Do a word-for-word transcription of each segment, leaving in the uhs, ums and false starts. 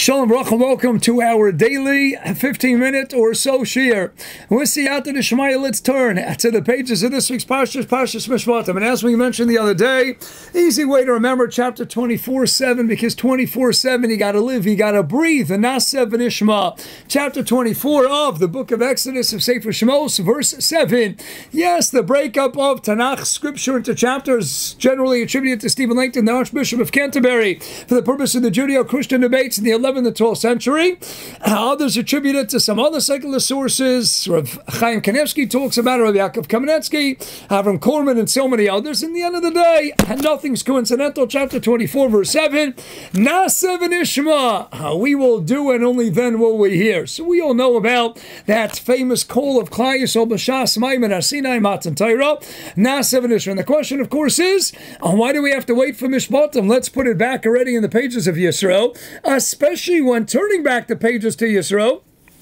Shalom Bracha, welcome to our daily fifteen minute or so shir. We'll see after the Shemaya, let's turn to the pages of this week's Parsha, Parsha Mishpatim. And as we mentioned the other day, easy way to remember chapter twenty-four seven, because twenty-four seven, you got to live, you got to breathe. The Nasev V'Nishma, chapter twenty-four of the book of Exodus of Sefer Shemos, verse seven. Yes, the breakup of Tanakh scripture into chapters, generally attributed to Stephen Langton, the Archbishop of Canterbury, for the purpose of the Judeo-Christian debates in the eleventh and twelfth century. Uh, others attribute it to some other secular sources. Rav Chaim Kanevsky talks about it, Rav Yaakov Kamenetsky, Avram Korman, and so many others. In the end of the day, nothing's coincidental. Chapter twenty-four, verse seven, Nasev V'Nishma, uh, we will do and only then will we hear. So we all know about that famous call of Klal Yisrael B'Shas Maimin HaSinai Matan Torah, Nasev V'Nishma. And the question, of course, is, uh, why do we have to wait for Mishpatim? Let's put it back already in the pages of Yisrael, especially when turning back the pages to Yisrael.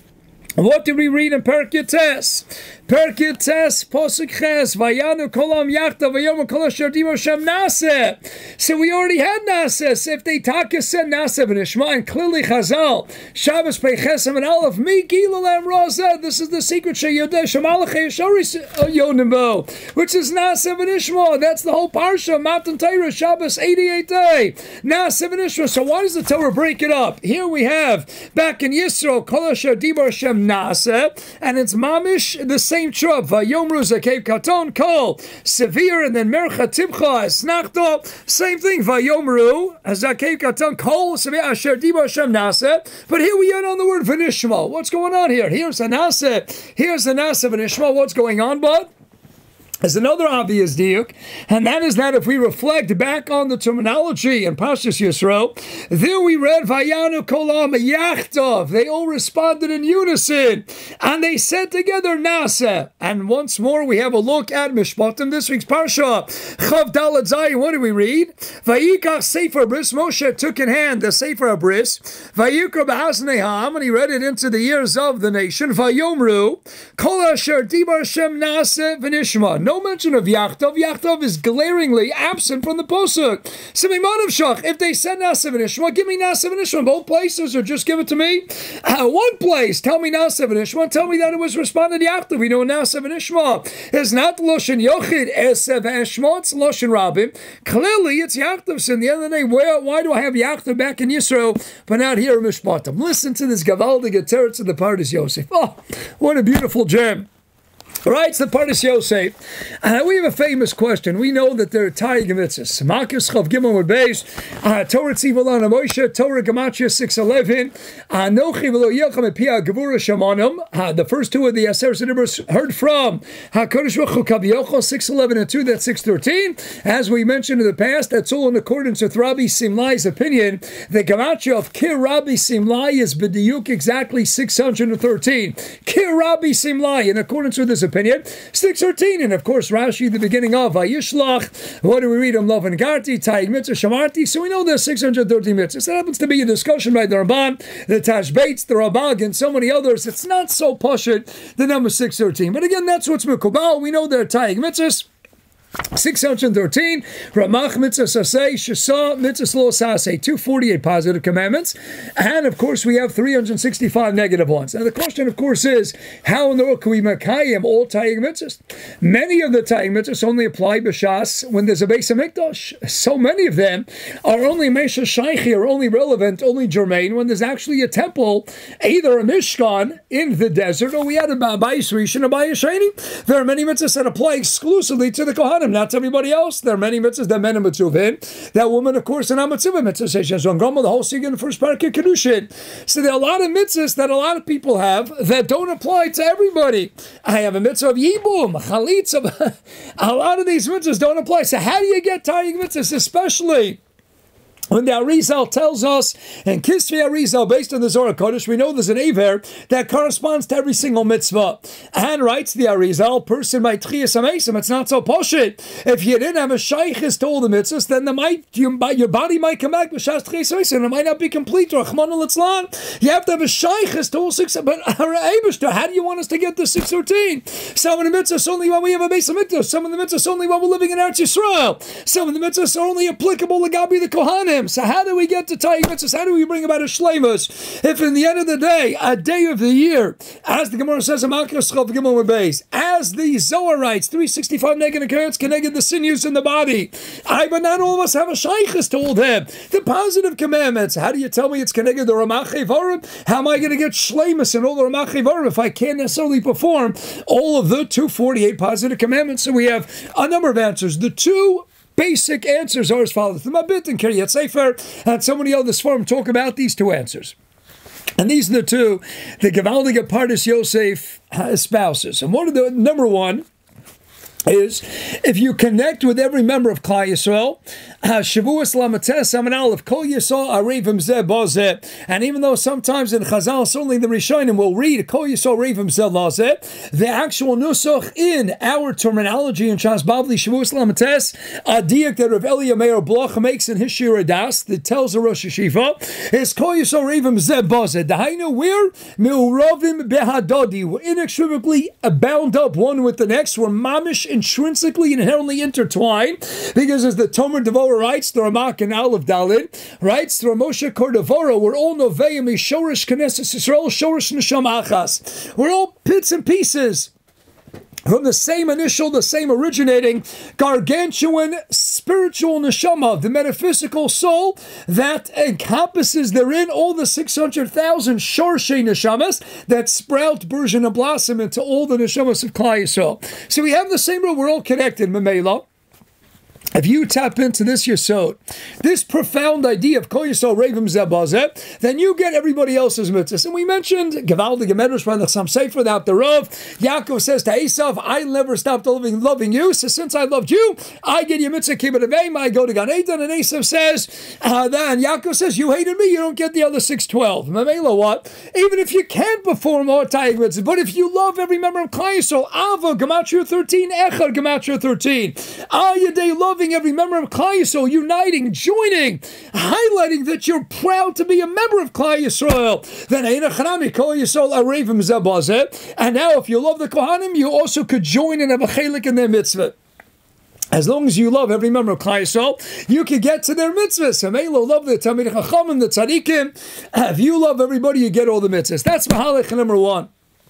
What did we read in Perek Yites? Perek Yites, Posuk Ches, Vayanu Kolam Yachta, Vayomu Kol Asher Dimo Shem Naseh. So we already had Naseh. If they taka said Naseh V'Nishma, and clearly Chazal, Shabbos Pei Chesem and Aleph, Mi Gilulam Razeh. This is the secret Sheyodeh Shemalach Yeshori Yonimbo, which is Naseh V'Nishma. That's the whole Parsha, Matan Torah, Shabbos eighty-eight day. Naseh V'Nishma. So why does the Torah break it up? Here we have, back in Yisro, Kol Asher Dimo Shem Naseh, and it's Mamish, the same trub. Vayomru Zakev Katon Kol Severe, and then Mercha Tibcha Esnachto, same thing. Vayomru Zakev Katon Kol Severe Asher Dibo Hashem Naseh. But here we end on the word V'Nishma. What's going on here? Here's the Naseh. Here's the Naseh V'Nishma. What's going on, bud? There's another obvious diuk, and that is that if we reflect back on the terminology in Parshas Yisro, there we read Vayanu Kolam Yachtov. They all responded in unison, and they said together Naseh. And once more, we have a look at Mishpatim, this week's Parsha. Chav Dalad Zayin. What do we read? Vayikach Sefer Bris. Moshe took in hand the Sefer Bris. Vayikra B'Hazneham, and he read it into the ears of the nation. Vayomru Kol Asher Dibar Shem Naseh V'Nishma. No mention of Yachtov. Yachtov is glaringly absent from the Posuk. Simimanav Shach. If they said Nasev V'Nishma, give me Nasev V'Nishma. Both places, or just give it to me. Uh, one place, tell me Nasev V'Nishma. Tell me that it was responded Yachtov. We know Nasev V'Nishma is not Loshen Yochid Esev Eshma. It's Loshen Rabbi. Clearly, it's Yachtov. So in the end of the day, where, why do I have Yachtov back in Yisrael, but not here in Mishpatim? Listen to this Gavaldige Teretz of the Pardes Yosef. Oh, what a beautiful gem. Right, it's the Pardes Yosef. Uh, we have a famous question. We know that there are Taryag mitzvahs. Makis Chav Gimel with Beis, Torah Tzivalana Moshe, Torah Gematria six eleven, Nochi V'lo Yelchem Epia Gevura Shamanam. The first two of the Aseret Nibros heard from HaKadosh Baruch Hu Kaviyachol six eleven and two. That's six thirteen. As we mentioned in the past, that's all in accordance with Rabbi Simlai's opinion. The Gematria of Kir Rabbi Simlai is B'diyuk exactly six hundred thirteen. Kir Rabbi Simlai, in accordance with his opinion. Opinion, six thirteen, and of course Rashi, the beginning of Vayishlach. What do we read? Um Lov and Garti, Taryag Mitzvah, Shamarti. So we know there's six hundred thirteen mitzvahs. That happens to be a discussion by the Ramban, the Tashbates, the Rabag, and so many others. It's not so pashut, the number six thirteen. But again, that's what's Mekubal. We know there are Taryag mitzvahs. six hundred thirteen, Ramach Mitzvah Sasei, Shasa Mitzvah Lo Sasei, two hundred forty-eight positive commandments, and of course we have three hundred sixty-five negative ones. Now the question, of course, is how in the world can we Makayim all Taryag mitzvahs? Many of the Taryag mitzvahs only apply b'Shas when there's a Beis HaMikdash. So many of them are only Mesha Shaichi, are only relevant, only germane when there's actually a temple, either a Mishkan in the desert, or we had a Bayis Rishon, a Bayis Sheni. There are many mitzvahs that apply exclusively to the Kohanim, not to everybody else. There are many mitzvahs that men are mitzvahim. That woman, of course, in a mitzvah mitzvah says the whole sig in the first part of Kedushin. So there are a lot of mitzvahs that a lot of people have that don't apply to everybody. I have a mitzvah of Yibum, Chalitza. A lot of these mitzvahs don't apply. So how do you get Taryag mitzvahs, especially when the Arizal tells us, and Kisvi Arizal, based on the Zohar Kodesh, we know there's an Aver that corresponds to every single mitzvah. And writes the Arizal, person by Tchias HaMesim, it's not so poshut. If you didn't have a shaykhis to all the mitzvahs, then the might, you, your body might come back with Shas Tchias HaMesim, and it might not be complete. Rachmana Litzlan. You have to have a shaykhis to all six, but how do you want us to get to six thirteen? Some of the mitzvahs only when we have a Beis HaMikdash. Some of the mitzvahs only when we're living in Eretz Yisrael. Some of the mitzvahs are only applicable to Gabi the Kohanim. Tzadikim. So how do we get to Taig Mitzvahs? How do we bring about a Shleimus? If in the end of the day, a day of the year, as the Gemara says, as the Zohar writes, three sixty-five negative occurrence connected the sinews in the body. I, but not all of us have a shaykhs told him. The positive commandments. How do you tell me it's connected to Ramach Evarim? How am I going to get Shleimus in all the Ramach Evarim if I can't necessarily perform all of the two forty-eight positive commandments? So we have a number of answers. The two basic answers are as follows. The Mabit and Kiryat Sefer and so many others form talk about these two answers. And these are the two the Gevaldige Pardes Yosef espouses. And one of the, number one, is if you connect with every member of Klal Yisrael, Shavuos Lamates Amin Aleph Kol Yisrael Arevim Zeh Bazeh, and even though sometimes in Chazal, certainly the Rishonim will read Kol Yisrael Arevim Zeh Lazeh, the actual nusach in our terminology in Shas Bavli Shavuos Lamates, a diak that Rav Elia Meir Bloch makes in his Shir Das that tells the Rosh Hashiva is Kol Yisrael Arevim Zeh Bazeh. Dahainu we're Meuravim Behadadi, we're inextricably bound up one with the next. We're mamish intrinsically and inherently intertwined, because as the Tomer Devora writes, the Ramak and Aleph Dalid writes, the Ramosha Kordevora, we're all Noveim, Shorish Knesset Yisrael, Shorish Nesham Achas. We're all bits and pieces from the same initial, the same originating, gargantuan spiritual neshama, the metaphysical soul that encompasses therein all the six hundred thousand shorshei neshamas that sprout, burgeon, and blossom into all the neshamas of Klal Yisrael. So we have the same rule, we're all connected, Memela. If you tap into this Yesod, this profound idea of Kol Yisrael Revim Zeh Bazeh, then you get everybody else's mitzvahs. And we mentioned Gevaldige Medrash from the Sam Sefer without the Rav. Yaakov says to Esav, I never stopped loving, loving you, so since I loved you, I get your mitzvah kibbut avim, I go to Gan Eden. And Esav says, uh, then Yaakov says, you hated me, you don't get the other six twelve. Mamela what? Even if you can't perform all Taig mitzvahs, but if you love every member of Klal Yisrael, Ava, Gematria thirteen, Echad, Gematria thirteen, Ayaday loving every member of Klal Yisrael, uniting, joining, highlighting that you're proud to be a member of Klal Yisrael. Then Einachanami Kol Yisrael Arevim Zeh Bazeh. And now, if you love the Kohanim, you also could join and have a chelik in their mitzvah. As long as you love every member of Klal Yisrael, you can get to their mitzvahs. Hamelo love the Talmidei Chachamim, the Tzadikim. If you love everybody, you get all the mitzvahs. That's Mahalach number one.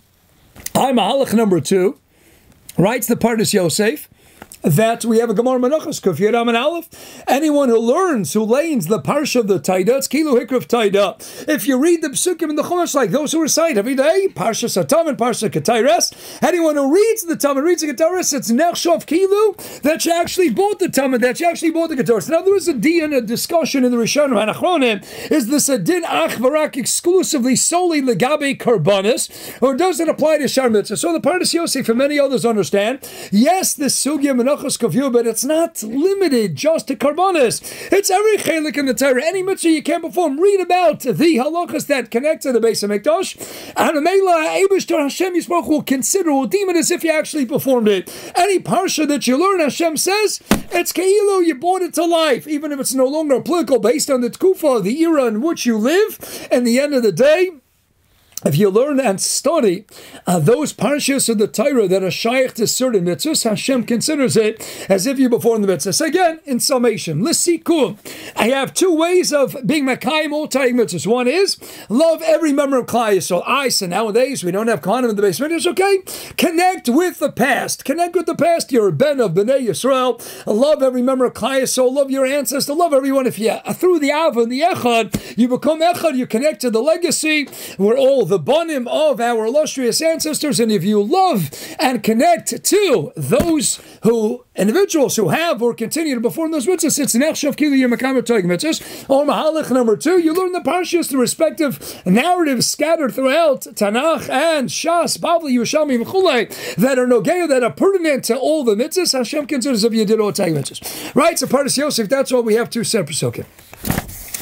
I'm Mahalach number two. Writes the Pardes Yosef that we have a Gemara Menachos, Kuf Yedam and Aleph. Anyone who learns, who lanes the Parsha of the Taida, it's Kilu Hikrav Taida. If you read the Psukim in the Chumash, like those who recite every day, Parsha Satam and Parsha Ketayres, anyone who reads the Tam and reads the Ketayres, it's Nechshav Kilu, that you actually bought the Tam and that you actually bought the Ketayres. Now there was a din, a discussion in the Rishonim and Achronim, is this a din Ach Varak exclusively solely Legabe Karbanis, or does it apply to Shar Mitzvah? So the Pardes Yosef and many others understand, yes, this Sugya Menachos, but it's not limited just to karbonis. It's every chelik in the Torah. Any mitzvah you can perform. Read about the halachas that connect to the Beis HaMikdash, and Mela Eibishter Hashem Yisroch will consider, will deem it as if you actually performed it. Any parsha that you learn, Hashem says, it's keilu, you brought it to life, even if it's no longer applicable based on the tkufa, the era in which you live. And the end of the day, if you learn and study uh, those parshas of the Torah that are shaykh to certain mitzvahs, Hashem considers it as if you performed the mitzvahs. Again, in summation, l'sikum, I have two ways of being Mekayim all Taig mitzvahs. One is, love every member of Klal Yisrael. I, so nowadays we don't have Kohanim in the Beis Mikdash, okay? Connect with the past. Connect with the past. You're a ben of Bnei Yisrael. Love every member of Klal Yisrael. Love your ancestor. Love everyone. If you, through the Av and the Echad, you become Echad, you connect to the legacy. We're all the bonim of our illustrious ancestors, and if you love and connect to those who, individuals who have or continue to perform those mitzvahs, it's Nechshav Kilu Yemakamer Toig mitzvahs. Or Mahalach number two, you learn the parshas, the respective narratives scattered throughout Tanakh and Shas, Bavli, Yerushalmi, V'chulei, that are nogeya, that are pertinent to all the mitzvahs. Hashem considers if you did all Toig mitzvahs. Right, so Pardes Yosef, that's all we have, two separate. Okay.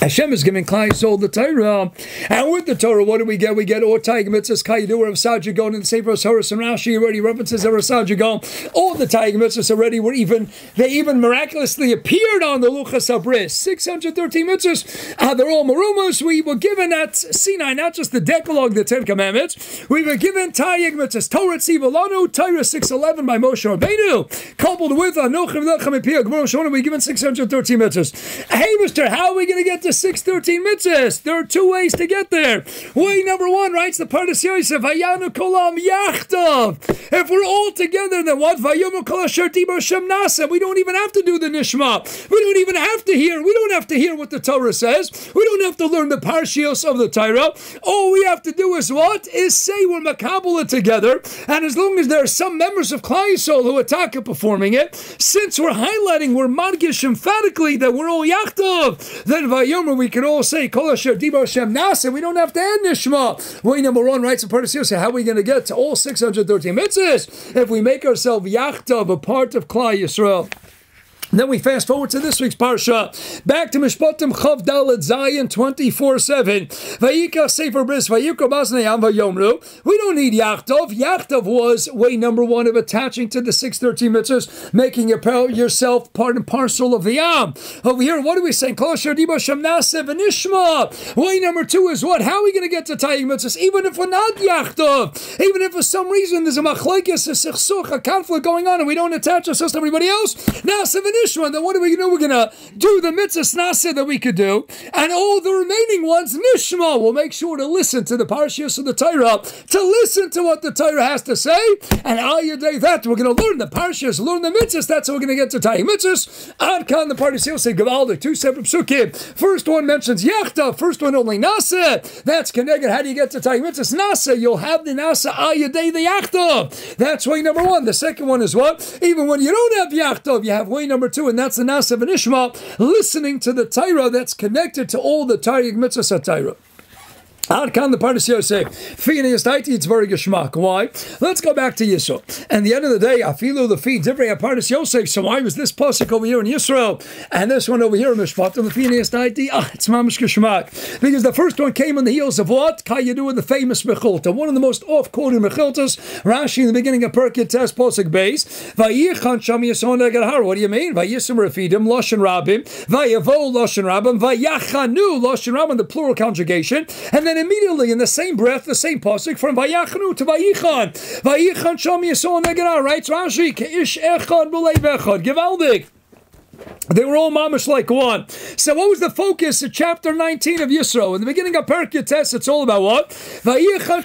Hashem is giving Klal Yisrael the Torah, and with the Torah, what do we get? We get all Taig Mitzvahs, Kayidu, Rav Sajagon, and the Sefer Horace and Rashi already references Rav Sajagon. All the Taig Mitzvahs already were even, they even miraculously appeared on the Luchas Abris. six hundred thirteen mitzvahs, uh, they're all Marumas. We were given at Sinai, not just the Decalogue, the Ten Commandments. We were given Taig Mitzvahs, Torah Tzivalanu, Torah six eleven by Moshe Rabbeinu, coupled with Anochim Lechem Epiyah Gemara Shona, we given six hundred thirteen mitzvahs. Hey, mister, how are we going to get to six hundred thirteen mitzvahs? There are two ways to get there. Way number one, writes the Pardes Yosef, Hayanu Kolam Yachtav. If we're all together, then what? Vayomu Kol Asher Dibar Shem Nasa. We don't even have to do the Nishma. We don't even have to hear. We don't have to hear what the Torah says. We don't have to learn the Parshios of the Torah. All we have to do is what? Is say we're Makabala together. And as long as there are some members of Klal Yisrael who attack it performing it, since we're highlighting, we're Madgish emphatically that we're all Yachtav, then Vayomu we can all say Kol Asher Dibar Shem Nasa. We don't have to add Nishma. Way number one, writes the Pardes Yosef, how are we going to get to all six hundred thirteen mitzvahs if we make ourselves Yachtav, a part of Klal Yisrael? Then we fast forward to this week's Parsha. Back to Mishpatim Chav Dalet Zayin twenty-four seven. Vayikach Sefer Bris, Vayikra Basnei Am Vayomru. We don't need Yachtov. Yachtov was way number one of attaching to the six thirteen mitzvahs, making yourself part and parcel of the Am. Over here, what are we saying? Kol Asher Dibar Shem Nasa V'Nishma. Way number two is what? How are we going to get to Tayyig mitzvahs? Even if we're not Yachtov, even if for some reason there's a machlekes, a sichsuch, a conflict going on, and we don't attach ourselves to everybody else, Nasa V'Nishma. And then what are we going to do? We're going to do the mitzvah snasa that we could do, and all the remaining ones, nishma. We'll make sure to listen to the parshas of the Torah, to listen to what the Torah has to say, and al yaday that we're going to learn the parshas, learn the mitzvahs. That's how we're going to get to tayyig mitzvahs. Ad kan the parshas say gavaldik, two separate psukim. First one mentions yachta. First one only nasa. That's connected. How do you get to tayyig mitzvahs? Nasa. You'll have the nasa al yaday the yachta. That's way number one. The second one is what? Even when you don't have yachta, you have way number two, and that's the Nasa V'Nishma, listening to the Torah that's connected to all the Taryag Mitzvahs HaTorah. Ad kan the Pardes Yosef. Feiner is tighty, it's very geschmack. Why? Let's go back to Yisro. And the end of the day, Afilu the feet, Divrei Pardes Yosef. So why was this pasuk over here in Yisro and this one over here in Mishpat? And the Feiner is tighty, ah, it's mamish geschmack. Because the first one came on the heels of what? Kayidu in the famous Mechilta, one of the most off-quoted Mechiltas. Rashi in the beginning of Perkei Tes pasuk base. Vayichan sham Yisro neged har. What do you mean? Vayisem refidim Lashon Rabim. Vayavo Lashon Rabim. Vayachanu Lashon Rabim. The plural conjugation. And then immediately in the same breath, the same pasuk from Vayachanu to Vayichan. Vayichan sham Yisro neged har, writes Rashi, Ke'ish echad b'leiv echad. Givaldik. They were all mamish like one. So what was the focus of chapter nineteen of Yisro? In the beginning of Perkei Tes, it's all about what? And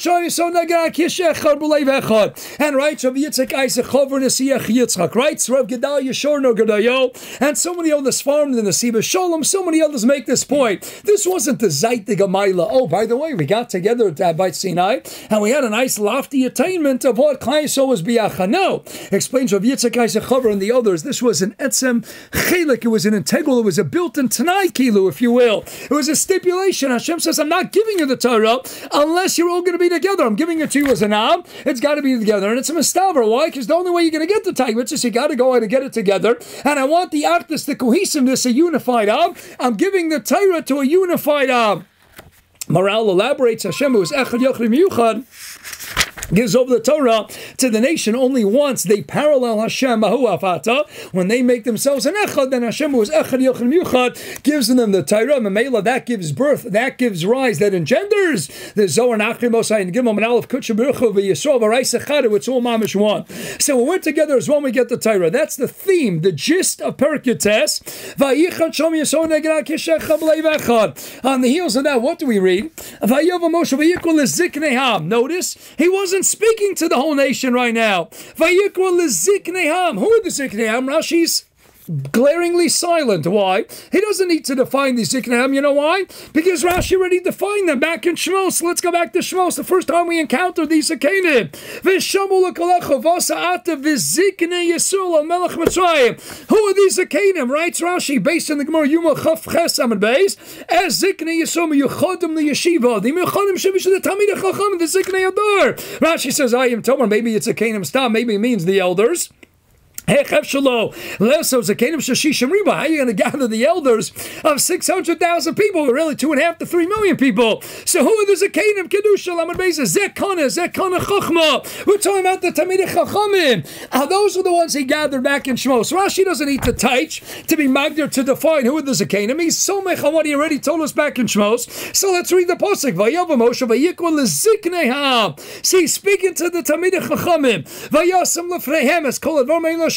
writes Rav Yitzchak Isaac Chover Nesiach Yitzchak. Writes Rav Gedalia Shorno Gedayo. And so many others farmed in the Siva Shalom. So many others make this point. This wasn't the Zaytig Amayla. Oh, by the way, we got together at uh, Beit Sinai and we had a nice lofty attainment of what Klal Yisrael was biyacha. No. Explains Rav Yitzchak Isaac Chover and the others. This was an etzem chelik. It was an integral, it was a built-in Tanai Kilu, if you will. It was a stipulation. Hashem says, I'm not giving you the Torah unless you're all going to be together. I'm giving it to you as an Am. It's got to be together. And it's a mistaver. Why? Because the only way you're going to get the Tayyig mitzvahs, you got to go out and get it together. And I want the actus, the cohesiveness, a unified Am. I'm giving the Torah to a unified Am. Maral elaborates, Hashem was Echad Yochri Miyuchad, gives over the Torah to the nation only once. They parallel Hashem Mahu Afata. When they make themselves an Echad, then Hashem who is Echad Yochim Yuchad gives them the Torah. Mamela, that gives birth, that gives rise, that engenders the Zohar Nachri Mosai and Gimel and Aleph Kutcha Beruchu v'Yisrael v'Reis Echad. It's all mamish one. So when we're together is when we get the Torah. That's the theme, the gist of Perkei Tes. Vayichan Shom Yisrael Neged Kishechad B'leiv Echad. On the heels of that, what do we read? Vayav Moshe v'Yikol Leziknei Ham. Notice he wasn't speaking to the whole nation right now. Vayikra leziknei ham. Who are the ziknei ham? Rashi's glaringly silent. Why? He doesn't need to define these ziknei ham. You know why? Because Rashi already defined them back in Shmos. Let's go back to Shmos. The first time we encountered these zakenim. V'shamu l'kalecha v'asa'ata v'ziknei Yisrael al melech Mitzrayim. Who are these zakenim? Writes Rashi, based on the Gemara Yuma Chaf Ches Amud Beis, as ziknei Yisrael yuchadim liyeshiva. The yuchadim shevish the tamid chacham the ziknei adar. Rashi says, I am Tomer. Maybe it's zakenim stam. Maybe it means the elders. How are you going to gather the elders of six hundred thousand people, or really two and a half to three million people? So who are the Zekanim? Kedusha, Lamed Beis, Zekana, Zekana Chachma. We're talking about the Talmidei Chachamim. Uh, those are the ones he gathered back in Shmos. Rashi doesn't need to teach to be magdir to define who are the Zekanim. He's so mech on what he already told us back in Shmos. So let's read the pasuk. Vayav Moshe vayikol lezikneham. See, speaking to the Talmidei Chachamim. Vayasam lefreihem es kol advar me'ilo.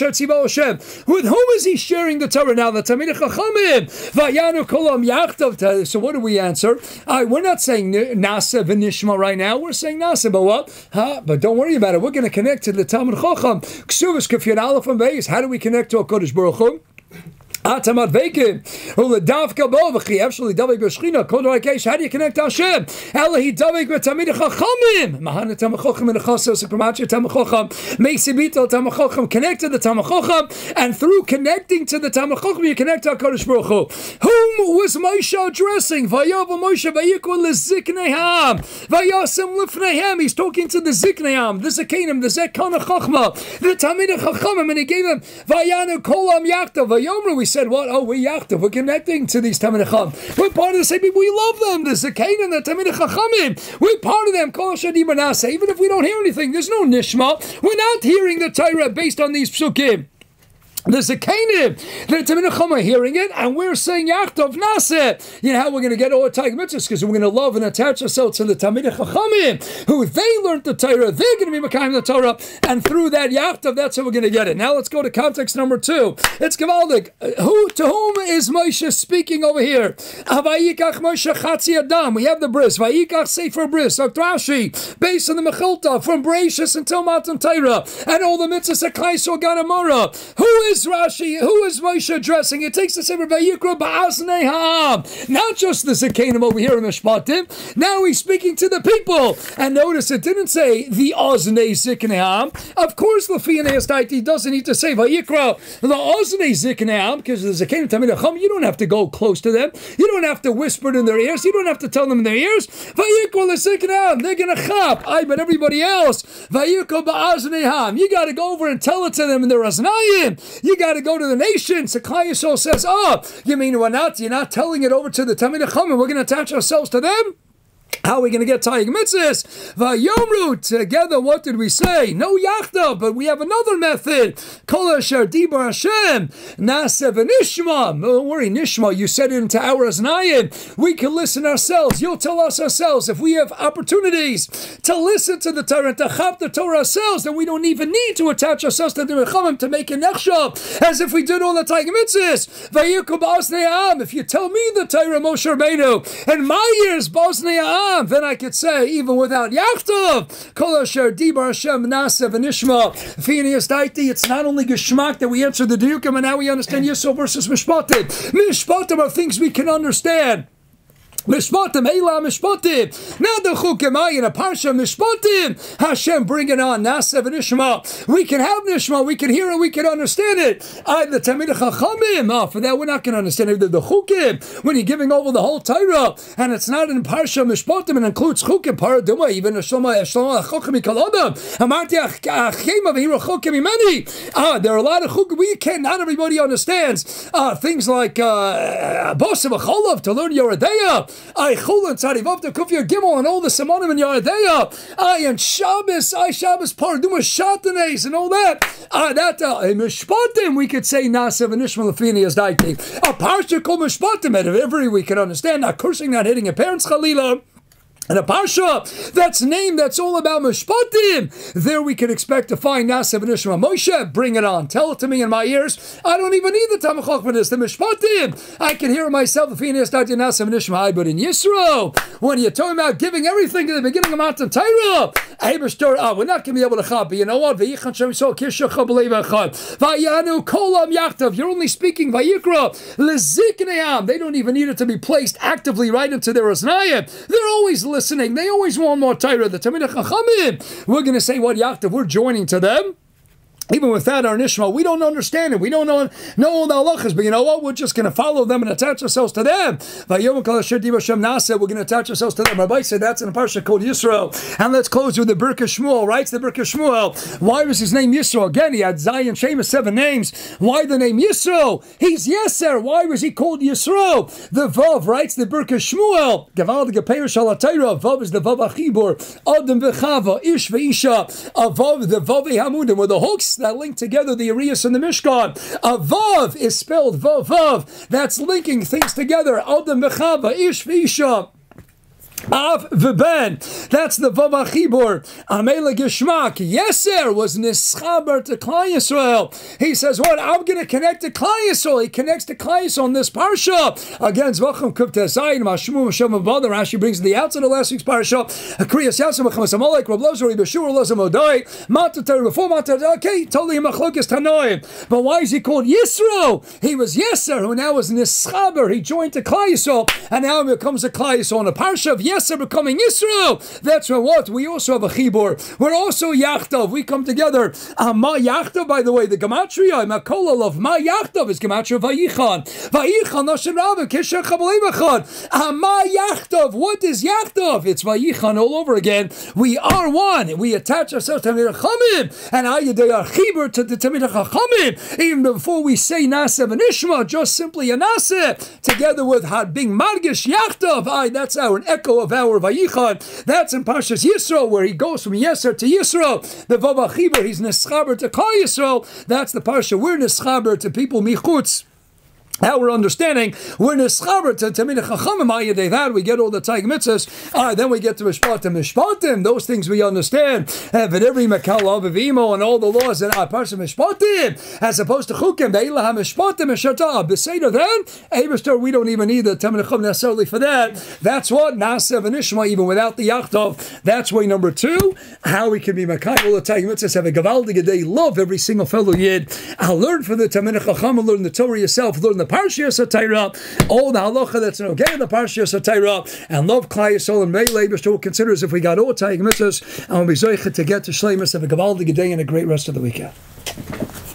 With whom is he sharing the Torah now? The Talmidei Chachamim. Vayanu kolam yachtav. So what do we answer? Uh, we're not saying Nasa v'nishma right now. We're saying Nasa, but what? Huh? But don't worry about it. We're going to connect to the Talmud Chacham. Ksuvas kafiyat aleph and beis. How do we connect to a Kodesh Baruch Hu? Atamat veikim, uledavka bovachi. Actually, davik b'shchina. Kol rakesh. How do you connect to Hashem? Elahi davik b'tamidei chachamim. Mahana tamid chacham in the chasos u'pramacha tamid chacham. Meisi bito tamid chacham. Connect to the tamid chacham, and through connecting to the tamid chacham, you connect to Hakadosh Baruch Hu. Whom was Moshe addressing? Vayav Moshe vayikol lezikneham. Vayasem lifneham. He's talking to the zikneham, the zekanim, the zekana chachma, the tamidei chachamim, and he gave them vayanu kolam yakta vayomru. We said what? Oh, we yachtav. We're connecting to these Talmidei Chacham. We're part of the same people. We love them. The Zekain and the Talmidei Chachamim. We're part of them. Kol Shadim Nasa. Even if we don't hear anything, there's no nishma. We're not hearing the Torah based on these psukim. The Zekanim, the Talmidei Chacham are hearing it, and we're saying Yachtov Naseh. You know how we're going to get all Taig Mitzvahs? Because we're going to love and attach ourselves to the Talmidei Chachamim, who they learned the Torah, they're going to be Mekayim the Torah, and through that Yachtov, that's how we're going to get it. Now let's go to context number two. It's Gavaldik. Who to whom is Moshe speaking over here? Vayikach Moshe Chatzi Adam. We have the bris. Vayikach Sefer Bris. Rashi, based on the Mechilta, from Bereshis until Matan Torah, and all the mitzvahs of Klai Ganamara. Who is Rashi? Who is Moshe addressing? It takes us over Vayikra Ba'azneham. Not just the Zekanim over here in the Shpatim. Now he's speaking to the people. And notice it didn't say the Oznei Zikneham. Of course, the Feiner doesn't need to say Vayikra the Oznei Zikneham, because the Zekanim Talmidei Chacham, you don't have to go close to them. You don't have to whisper it in their ears. You don't have to tell them in their ears. Vayikra the Zikneham. They're going to chop. I but everybody else. Vayikra Ba'azneham. You got to go over and tell it to them in their Aznayim. You got to go to the nations. The Klai Yisrael says, oh, you mean we're not, you're not telling it over to the Talmidei Chacham, we're going to attach ourselves to them? How are we going to get Taig Mitzvahs? Vayomru, together, what did we say? No Yachta, but we have another method. Kol asher dibar Hashem, Naseh v'nishma. Don't worry, Nishma, you said it into our Aznayim. We can listen ourselves. You'll tell us ourselves. If we have opportunities to listen to the Torah, to chap the Torah ourselves, then we don't even need to attach ourselves to the Rechamim to make a nechshav, as if we did all the Taig Mitzvahs. Vayikol ba'aznei ha'am. If you tell me the Torah, Moshe Rabbeinu, and my ears, ba'aznei ha'am, then I could say, even without Yachtov, Kol Asher Dibar Hashem Naseh v'Nishma Phineas Daiti. It's not only Geshmak that we answer the Diukim, and now we understand Yisro versus Mishpatim. Mishpatim are things we can understand. Mishpatim, Eila Mishpatim. Now the Chukim in a Parsha Mishpatim. Hashem bringing on Naseh v'Nishma. We can have Nishma, we can hear it, we can understand it. I, the Talmidei Chachamim. Oh, for that we're not going to understand it. The, the Chukim, when you're giving over the whole Torah, and it's not in Parsha Mishpatim, and includes Chukim, Paraduma, even Shlomo Chukim Mikalodam. Amarti Achema v'Hira Chukim Imeni. Ah, there are a lot of Chukim we can. Not everybody understands. Ah, things like Bosav Acholov to learn Yoredeya. I Chulin Tzadivov to Kufya Gimel and all the Simonim and Yaredeya. I and Shabbos, I Shabbos Paraduma Shatanes and all that. Ah, that uh, Mishpatim we could say Naseh v'Nishma Lefini as Daiti. A Parsha called Mishpatim at every we can understand. Not cursing, not hitting your parents, Chalila. And a Parsha that's named, that's all about Mishpatim. There we can expect to find Naseh v'Nishma. Moshe, bring it on. Tell it to me in my ears. I don't even need the Talmud Chacham for this. The Mishpatim. I can hear it myself. If he needs to Naseh v'Nishma, but in Yisro, when you're talking about giving everything at the beginning of Matan Torah, oh, we're not going to be able to chab. But you know what? V'yichan Shem Yisrael Kishach B'Levachad. V'yanu Kolam Yachtav. You're only speaking V'yikra Lezikneam. They don't even need it to be placed actively right into their Aznayim. They're always listening. Listening, they always want more Torah. The Talmidei Chachamim, we're going to say what Yachtav, we're joining to them. Even without our nishma, we don't understand it. We don't know, know all the halachas, but you know what? We're just going to follow them and attach ourselves to them. We're going to attach ourselves to them. Rabbi said that's in a parsha called Yisro. And let's close with the Birka Shmuel. Writes the Birka Shmuel. Why was his name Yisro? Again, he had Zion, Shemus, seven names. Why the name Yisro? He's Yeser. Why was he called Yisro? The Vav writes the Birka Shmuel. Gavaldige Perish Alatayra. Vav is the Vav Achibur. Adam v'chava. Ish v'isha. A Vav, the Vav Hamudim, with the hooks that link together the Arias and the Mishkan. A Vav is spelled Vav Vav. That's linking things together. Adam v'chava, Ish v'isha. Av v'ben. That's the Vav Achibur. Amela Gishmak. Yeser was nischaber to Klal Yisrael. He says, what? I'm going to connect to Klal Yisrael. He connects to Klal Yisrael on this Parsha. Again, Zvachim Kuv Tezayin, Mashmu, Mashem, Avada. Rashi brings the outside of last week's Parsha. Kriyas Yasam, Mechamas Amalek, Rab Lozer, Reb Yeshua, Lozer Modai, Matar, before Matar, okay, totally Machlokas Tanoim. But why is he called Yisro? He was Yeser, who now was nischaber. He joined to Klal Yisrael, and now he becomes a Klal Yisrael. On the Parsha of Yeser becoming Yisro. That's what we also have a chibur. We're also Yachtov. We come together. Uh, Ma Yachtov, by the way, the gematria, Makolol of Ma Yachtov is gematria Vayichan. Vayichan Noshem Rabbi Kisha Chabalei Bachad. Uh, Ma Yachtov. What is Yachtov? It's Vayichan all over again. We are one. We attach ourselves to Tamid Chachamim, and Ayadei are chibur to the Tamid Chachamim. Even before we say Naseh and Ishma, just simply a Naseh together with had being Margish Yachtov. Aye, that's our an echo of our Vayichan. That's in Parshas Yisro, where he goes from Yeser to Yisro. The Vav Achibur, he's Neschaber to Klal Yisro. That's the Parsha. We're Neschaber to people Michutz. Our understanding, we're neschaber to Tamid Chachamim. Ayadei that we get all the Taig Mitzvahs. All right, then we get to Mishpatim, Mishpatim. Those things we understand. But every Mekal Avivimo and all the laws in our Parsha Mishpatim, as opposed to Chukim, the Eilah Mishpatim Mishata Beseder. Then Eibishter, we don't even need the Tamid Chachamim necessarily for that. That's what Nasev and Ishma, even without the Yachtov. That's way number two. How we can be Mekal all the Taig Mitzvahs, have a Gavaldige day, love every single fellow Yid. I'll learn from the Tamid Chachamim, learn the Torah yourself, learn the Parsha Satayra, all the halacha that's no okay in the Parsha Satayra, and love Klal Yisrael and Meilei B'shul considers if we got all Taig Mitzvahs, and we'll be zoichet to get to Shleimus, have a gavaldige day and a great rest of the weekend.